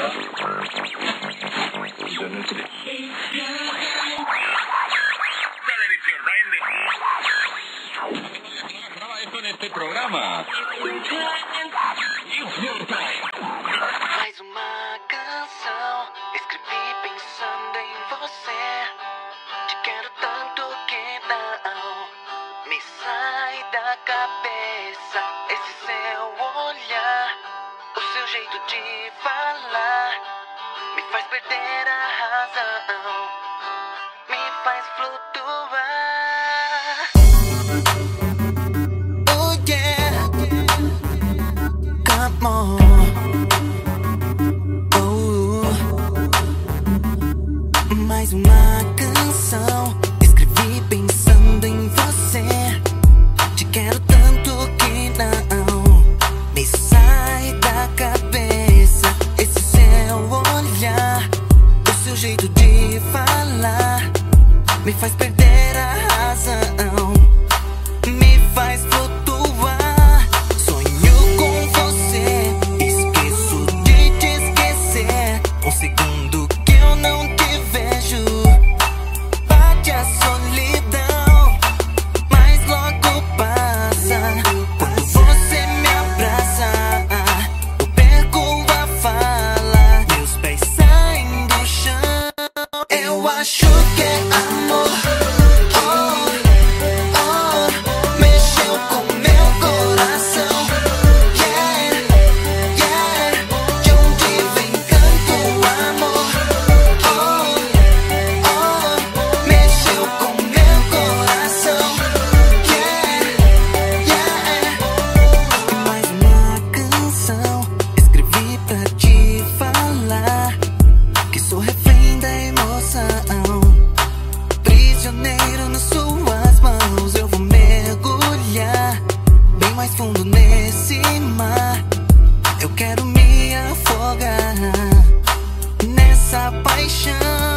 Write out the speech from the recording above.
Esto neste programa. Mais uma canção, escrevi pensando em você. Te quero tanto que não me sai da cabeça. Esse seu olhar, o seu jeito de falar, me faz perder a razão, me faz flutuar. Oh yeah, come on. Mais uma canção, escrevi pensando em você. Te quero tanto que não me sai da cabeça. Esse seu olhar, o seu jeito de falar, me faz perder a razão, me faz flutuar. Sonho com você, esqueço de te esquecer. Um segundo que eu não te vejo, bate a solidão, mas logo passa. Quando você me abraça, eu perco a fala, meus pés saem do chão. Eu acho que é amor. Mexeu com meu coração. Yeah, yeah. De onde vem tanto amor? Mexeu com meu coração. Yeah, yeah. Mais uma canção, escrevi pra te falar que sou refém da emoção, prisioneiro nas suas mãos. Eu vou mergulhar bem mais fundo nesse mar. Eu quero me afogar nessa paixão.